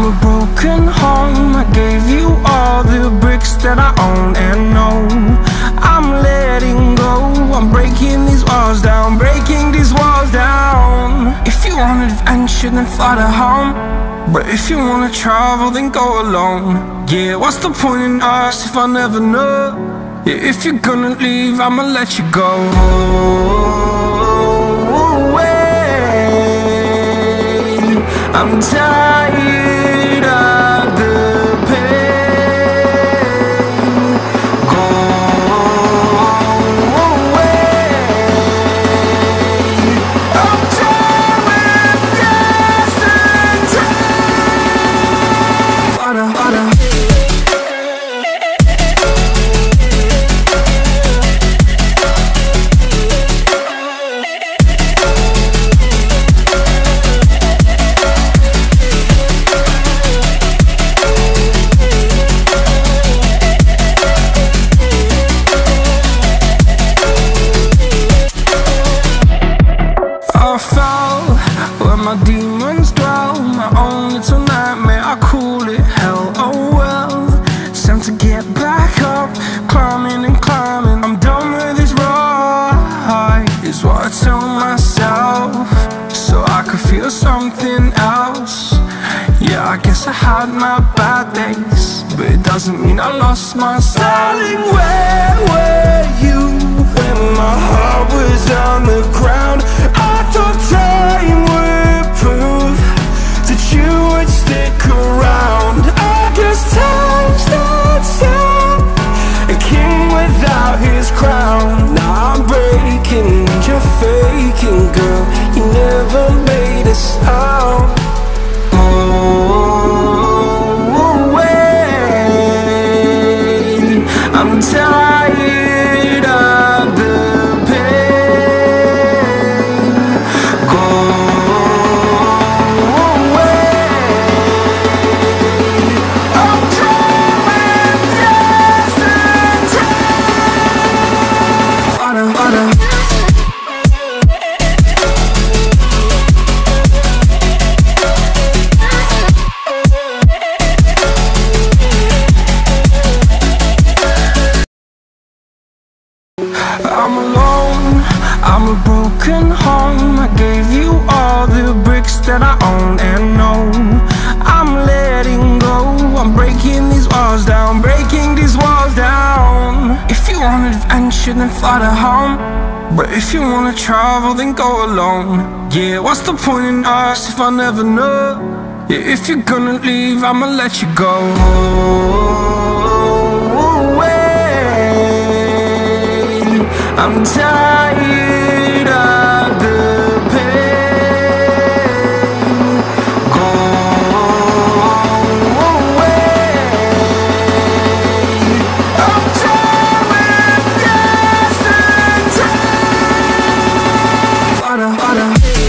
I'm a broken home. I gave you all the bricks that I own and know. I'm letting go. I'm breaking these walls down, breaking these walls down. If you want adventure, then fly to home. But if you wanna travel, then go alone. Yeah, what's the point in us if I never know? Yeah, if you're gonna leave, I'ma let you go. I'm tired of the pain. Go away. I'm done with yesterday. Fada, fada. I fell where my demons dwell. My own little nightmare, I call it hell. Oh well, it's time to get back up. Climbing and climbing, I'm done with this ride, is what I tell myself, so I could feel something else. Yeah, I guess I had my bad days, but it doesn't mean I lost myself. Darling, where were you when my heart was on the ground? I thought time would prove that you would stick around. I guess time stands still, a king without his crown. Now I'm breaking, you're faking, girl. You never made a sound. Oh, wait, I'm tired of the pain. Go away. I'm done with yesterday. Fada, fada. I'm alone, I'm a broken home. I gave you all the bricks that I own and know. I'm letting go. I'm breaking these walls down, breaking these walls down. If you want adventure, then fly to home. But if you wanna travel, then go alone. Yeah, what's the point in us if I never know? Yeah, if you're gonna leave, I'ma let you go. I'm tired of the pain. Go away. I'm done with yesterday. Fada, fada.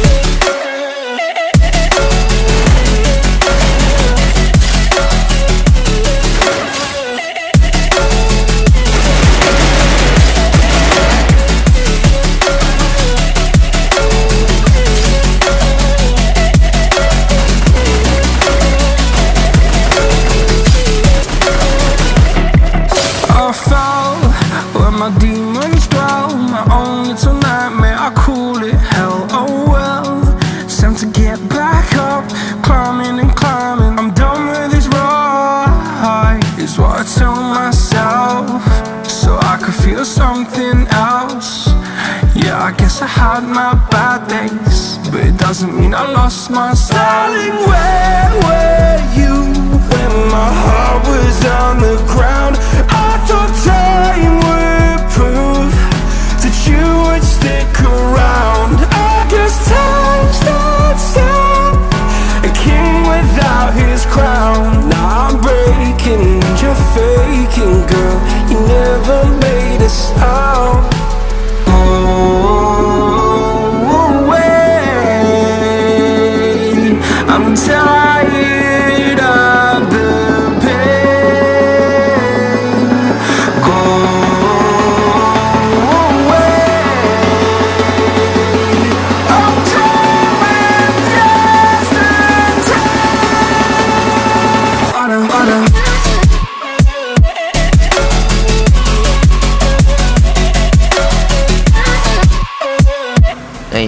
My demons dwell, my own little nightmare, I call it hell. Oh well, it's time to get back up. Climbing and climbing, I'm done with this ride, is what I tell myself, so I could feel something else. Yeah, I guess I had my bad days, but it doesn't mean I lost myself. Darling, where were you when my heart was on the ground? I thought time would prove that you would stick around. I guess time stands still, a king without his crown. Now I'm breaking, you're faking, girl. You never made a sound. Oh, wait, I'm tired of the pain.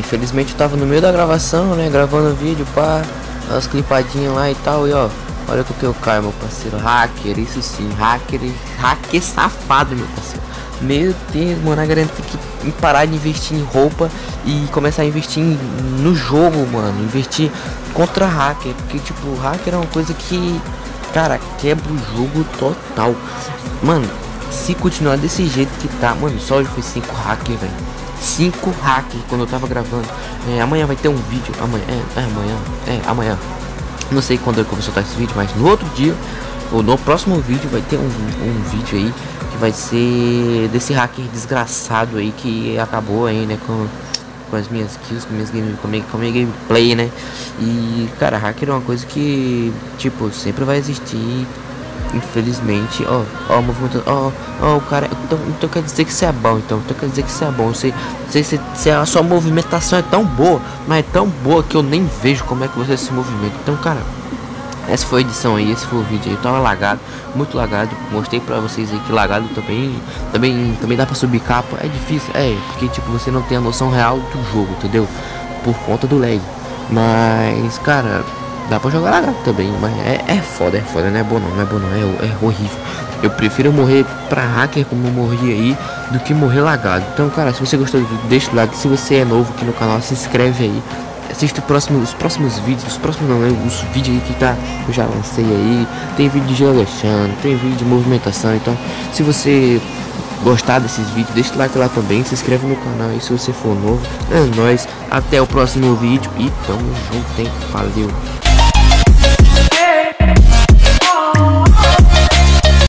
infelizmente eu tava no meio da gravação, né? Gravando vídeo, pá, as clipadinhas lá e tal, e ó, olha com o que eu caio, meu parceiro. Hacker, isso sim, hacker safado, meu parceiro. Meu Deus, mano, a galera tem que parar de investir em roupa e começar a investir no jogo, mano. Investir contra hacker, porque tipo, hacker é uma coisa que, cara, quebra o jogo total. Mano, se continuar desse jeito que tá, mano, só hoje foi 5 hackers, velho. 5 hackers quando eu tava gravando. Amanhã vai ter um vídeo. Amanhã. Não sei quando eu comecei a soltar esse vídeo, mas no outro dia, ou no próximo vídeo, vai ter um vídeo aí que vai ser desse hacker desgraçado aí que acabou aí, né, com as minhas kills, com a minha gameplay, né? E, cara, hacker é uma coisa que, tipo, sempre vai existir. Infelizmente, ó, movimento, o cara, então quer dizer que você é bom, então quer dizer que você é bom, se a sua movimentação é tão boa, mas é tão boa que eu nem vejo como é que você se movimenta. Então, cara, essa foi a edição aí, esse foi o vídeo aí, eu tava lagado, muito lagado, mostrei pra vocês aí que lagado também dá pra subir capa, é difícil, porque tipo, você não tem a noção real do jogo, entendeu? Por conta do lag, mas, cara, dá pra jogar lagado também, mas é foda, não é bom não, é horrível. Eu prefiro morrer pra hacker como eu morri aí, do que morrer lagado. Então, cara, se você gostou do vídeo, deixa o like. Se você é novo aqui no canal, se inscreve aí. Assista os próximos vídeos, os vídeos aí que eu já lancei aí. Tem vídeo de geologando, tem vídeo de movimentação. Então, se você gostar desses vídeos, deixa o like lá também, se inscreve no canal aí se você for novo. É nóis, até o próximo vídeo e tamo junto, hein? Valeu!